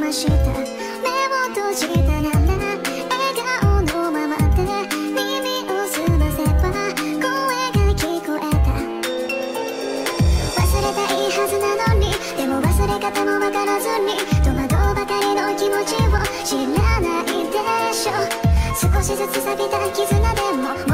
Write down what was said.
ました。目を閉じたなら笑顔のままで耳を澄ませば声が聞こえた。忘れたいはずなのに、でも忘れ方もわからずに戸惑うばかりの気持ちを知らないでしょ。少しずつ錆びた絆でも